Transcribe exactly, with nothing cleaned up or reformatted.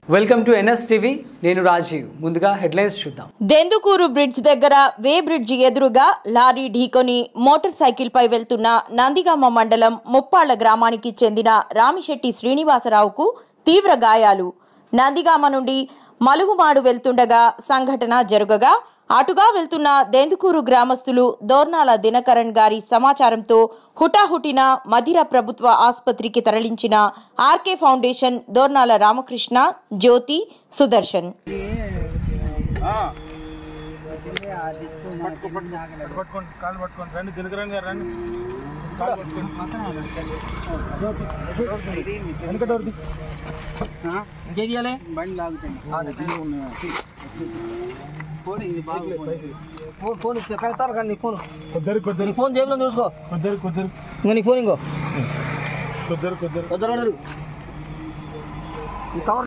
Welcome to NS TV నేను రాజీవ్ ముందుగా headlines చూద్దాం. దెందుకూరు బ్రిడ్జ్ దగ్గర వే బ్రిడ్జి ఎదురుగా లారీ ఢీకొని మోటార్ సైకిల్ పై వెళ్తున్న నందిగామ మండలం ముప్పాళ్ల గ్రామానికి చెందిన రామిశెట్టి శ్రీనివాసరావుకు తీవ్ర గాయాలు. నందిగామ నుండి మలుగుమాడు వెళ్తుండగా సంఘటన జరగగా అటుగా వెళ్తున్న దెందుకూరు గ్రామస్తులు దోర్నాల దినకరణ్ గారి సమాచారంతో హుటాహుటిన మధిర ప్రభుత్వ ఆసుపత్రికి తరలించిన RK foundation Dornala Ramakrishna, Jyothi, Sudarshan. Phone phone కడతారు కానీ ఫోన్ కొద్దిరి కొద్దిరి ఫోన్ జేబులో చూసుకో కొద్దిరి కొద్దిరి ఇంకా నీ ఫోన్ ఇంకో కొద్దిరి కొద్దిరి కొద్దిరి కవర్